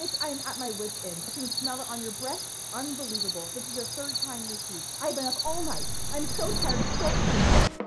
Bitch, I am at my wit's end. I can smell it on your breath. Unbelievable. This is your third time this week. I've been up all night. I'm so tired of so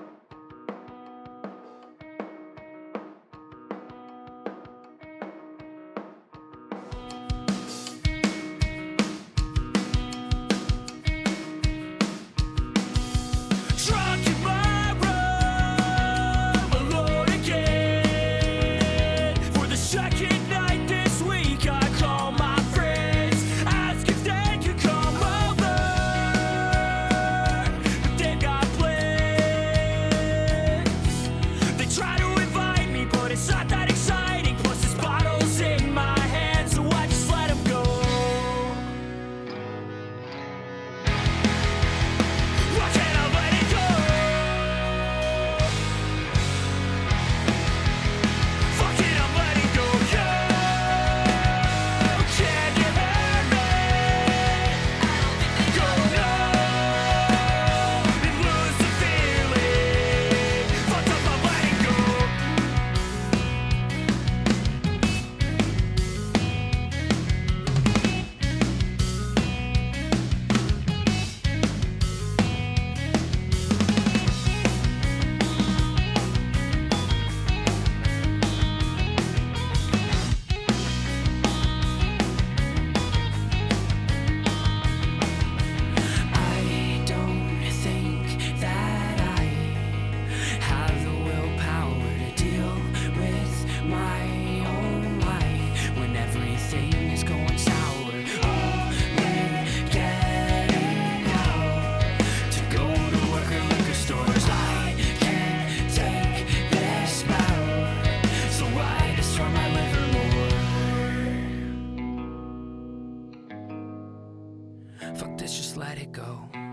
Fuck this, just let it go.